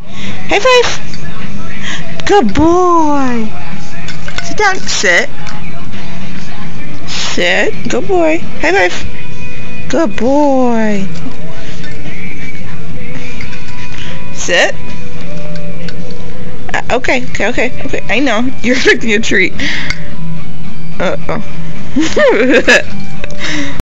High five. Good boy. Sit down. Sit. Sit. Good boy. High five. Good boy. Sit. Okay. I know. You're expecting a treat. Uh-oh.